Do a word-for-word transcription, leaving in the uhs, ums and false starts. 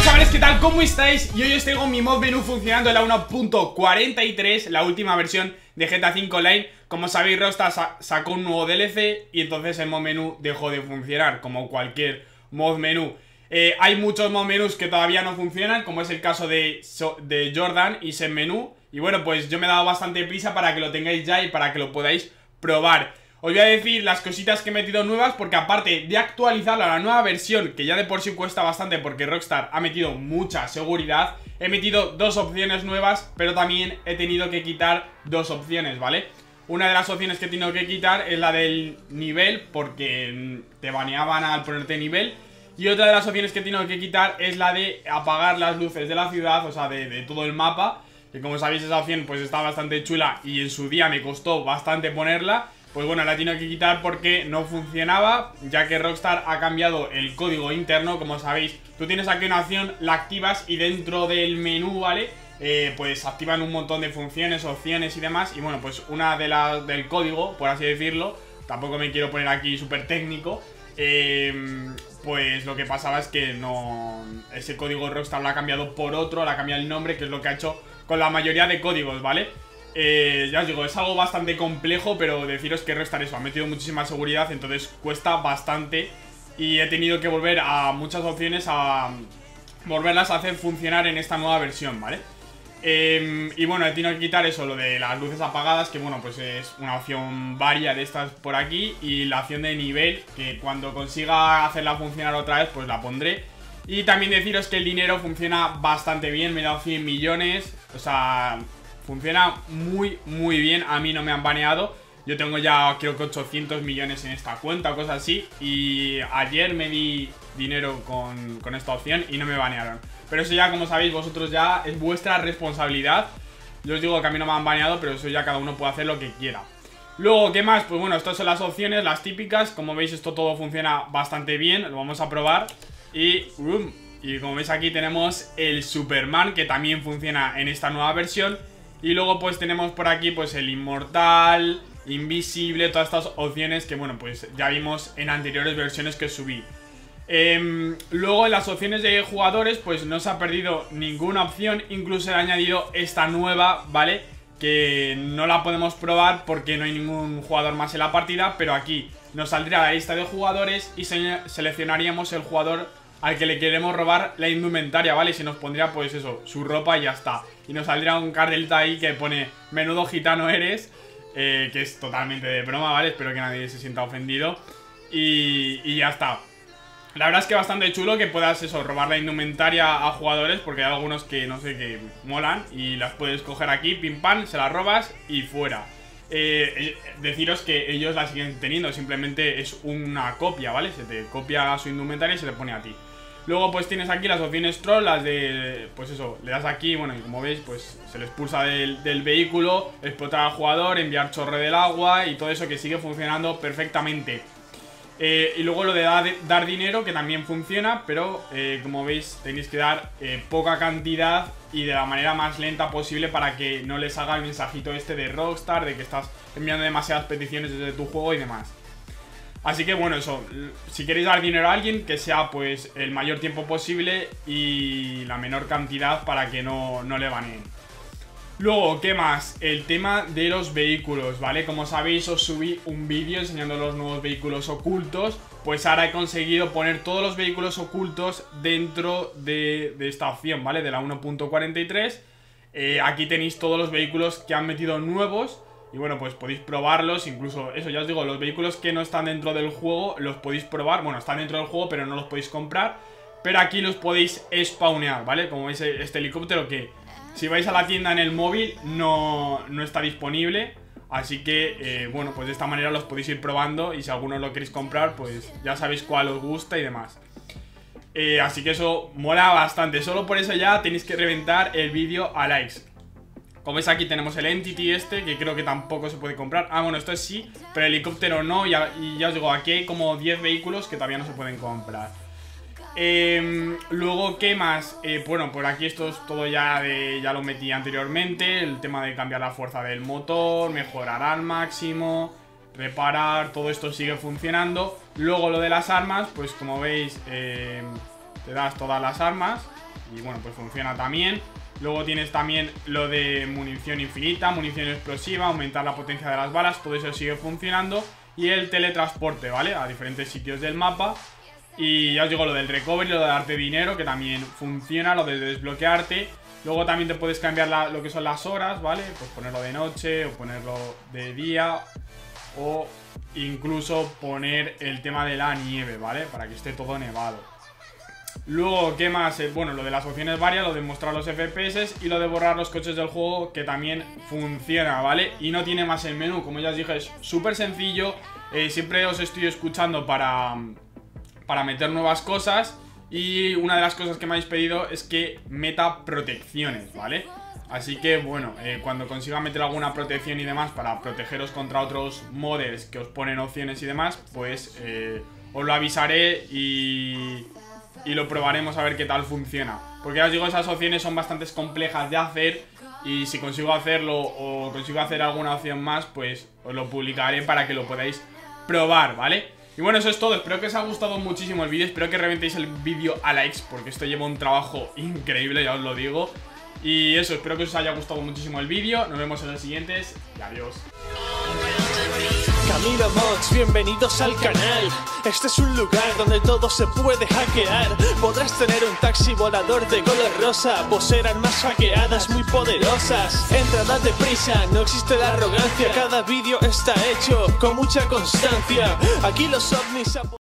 chavales, ¿qué tal? ¿Cómo estáis? Y hoy os traigo mi mod menú funcionando en la uno punto cuarenta y tres, la última versión de G T A cinco Online. Como sabéis, Rockstar sa sacó un nuevo D L C y entonces el mod menú dejó de funcionar, como cualquier mod menú. Eh, hay muchos mod menús que todavía no funcionan, como es el caso de, so de Jordan y Sen Menú. Y bueno, pues yo me he dado bastante prisa para que lo tengáis ya y para que lo podáis probar. Os voy a decir las cositas que he metido nuevas, porque aparte de actualizarla a la nueva versión, que ya de por sí cuesta bastante porque Rockstar ha metido mucha seguridad, he metido dos opciones nuevas, pero también he tenido que quitar dos opciones, ¿vale? Una de las opciones que he tenido que quitar es la del nivel, porque te baneaban al ponerte nivel. Y otra de las opciones que he tenido que quitar es la de apagar las luces de la ciudad, o sea, de, de todo el mapa. Que como sabéis, esa opción pues está bastante chula y en su día me costó bastante ponerla. Pues bueno, la he tenido que quitar porque no funcionaba, ya que Rockstar ha cambiado el código interno. Como sabéis, tú tienes aquí una opción, la activas y dentro del menú, ¿vale? Eh, pues activan un montón de funciones, opciones y demás. Y bueno, pues una de las del código, por así decirlo, tampoco me quiero poner aquí súper técnico, eh, pues lo que pasaba es que no, ese código Rockstar lo ha cambiado por otro, le ha cambiado el nombre, que es lo que ha hecho con la mayoría de códigos, ¿vale? Eh, ya os digo, es algo bastante complejo, pero deciros que Rockstar eso, ha metido muchísima seguridad, entonces cuesta bastante. Y he tenido que volver a muchas opciones a volverlas a hacer funcionar en esta nueva versión, ¿vale? Eh, y bueno, he tenido que quitar eso, lo de las luces apagadas, que bueno, pues es una opción varia de estas por aquí. Y la opción de nivel, que cuando consiga hacerla funcionar otra vez, pues la pondré. Y también deciros que el dinero funciona bastante bien, me he dado cien millones, o sea, funciona muy, muy bien. A mí no me han baneado. Yo tengo ya creo que ochocientos millones en esta cuenta o cosas así. Y ayer me di dinero con, con esta opción y no me banearon. Pero eso ya, como sabéis, vosotros ya es vuestra responsabilidad. Yo os digo que a mí no me han baneado, pero eso ya cada uno puede hacer lo que quiera. Luego, ¿qué más? Pues bueno, estas son las opciones, las típicas. Como veis, esto todo funciona bastante bien. Lo vamos a probar. Y, um, y como veis aquí tenemos el Superman, que también funciona en esta nueva versión. Y luego pues tenemos por aquí pues el inmortal, invisible, todas estas opciones que bueno, pues ya vimos en anteriores versiones que subí. eh, Luego en las opciones de jugadores pues no se ha perdido ninguna opción. Incluso he añadido esta nueva, ¿vale? Que no la podemos probar porque no hay ningún jugador más en la partida, pero aquí nos saldría la lista de jugadores y se seleccionaríamos el jugador al que le queremos robar la indumentaria, ¿vale? Y se nos pondría pues eso, su ropa y ya está. Y nos saldría un cartelito ahí que pone menudo gitano eres, eh, que es totalmente de broma, ¿vale? Espero que nadie se sienta ofendido. Y, y ya está. La verdad es que bastante chulo que puedas eso, robar la indumentaria a jugadores, porque hay algunos que no sé, que molan y las puedes coger aquí, pim pam, se las robas y fuera. Eh, deciros que ellos la siguen teniendo, simplemente es una copia, ¿vale? Se te copia su indumentaria y se te pone a ti. Luego pues tienes aquí las opciones troll, las de, pues eso, le das aquí, bueno, y como veis pues se le expulsa del, del vehículo, explotar al jugador, enviar chorre del agua y todo eso que sigue funcionando perfectamente. Eh, y luego lo de dar, dar dinero, que también funciona, pero eh, como veis tenéis que dar eh, poca cantidad y de la manera más lenta posible para que no les haga el mensajito este de Rockstar, de que estás enviando demasiadas peticiones desde tu juego y demás. Así que bueno, eso, si queréis dar dinero a alguien, que sea pues el mayor tiempo posible y la menor cantidad para que no, no le baneen. Luego, ¿qué más? El tema de los vehículos, ¿vale? Como sabéis, os subí un vídeo enseñando los nuevos vehículos ocultos. Pues ahora he conseguido poner todos los vehículos ocultos dentro de, de esta opción, ¿vale? De la uno punto cuarenta y tres. eh, Aquí tenéis todos los vehículos que han metido nuevos. Y bueno, pues podéis probarlos, incluso eso, ya os digo, los vehículos que no están dentro del juego los podéis probar. Bueno, están dentro del juego, pero no los podéis comprar. Pero aquí los podéis spawnear, ¿vale? Como veis, este helicóptero que si vais a la tienda en el móvil no, no está disponible. Así que, eh, bueno, pues de esta manera los podéis ir probando. Y si alguno lo queréis comprar, pues ya sabéis cuál os gusta y demás. eh, Así que eso mola bastante. Solo por eso ya tenéis que reventar el vídeo a likes. Como veis aquí tenemos el Entity este, que creo que tampoco se puede comprar. Ah, bueno, esto es sí, pero el helicóptero no. Y ya, y ya os digo, aquí hay como diez vehículos que todavía no se pueden comprar. eh, Luego, ¿qué más? Eh, bueno, por aquí esto es todo ya de, ya lo metí anteriormente. El tema de cambiar la fuerza del motor, mejorar al máximo, reparar, todo esto sigue funcionando. Luego lo de las armas, pues como veis, eh, te das todas las armas. y bueno, pues funciona también. Luego tienes también lo de munición infinita, munición explosiva, aumentar la potencia de las balas, todo eso sigue funcionando. Y el teletransporte, ¿vale? A diferentes sitios del mapa. Y ya os digo, lo del recovery, lo de darte dinero, que también funciona, lo de desbloquearte. Luego también te puedes cambiar la, lo que son las horas, ¿vale? Pues ponerlo de noche o ponerlo de día. O incluso poner el tema de la nieve, ¿vale? Para que esté todo nevado. Luego, ¿qué más? Eh, bueno, lo de las opciones varias, lo de mostrar los F P S y lo de borrar los coches del juego, que también funciona, ¿vale? Y no tiene más el menú, como ya os dije, es súper sencillo. eh, Siempre os estoy escuchando para, para meter nuevas cosas. Y una de las cosas que me habéis pedido es que meta protecciones, ¿vale? Así que, bueno, eh, cuando consiga meter alguna protección y demás para protegeros contra otros modders que os ponen opciones y demás, pues eh, os lo avisaré y... y lo probaremos a ver qué tal funciona. Porque ya os digo, esas opciones son bastante complejas de hacer. Y si consigo hacerlo o consigo hacer alguna opción más, pues os lo publicaré para que lo podáis probar, ¿vale? Y bueno, eso es todo. Espero que os haya gustado muchísimo el vídeo. Espero que reventéis el vídeo a likes, porque esto lleva un trabajo increíble, ya os lo digo. Y eso, espero que os haya gustado muchísimo el vídeo. Nos vemos en los siguientes y adiós. Camilo Mods, bienvenidos al canal. Este es un lugar donde todo se puede hackear. Podrás tener un taxi volador de color rosa, poseer armas hackeadas muy poderosas. Entra, date prisa, no existe la arrogancia. Cada vídeo está hecho con mucha constancia. Aquí los ovnis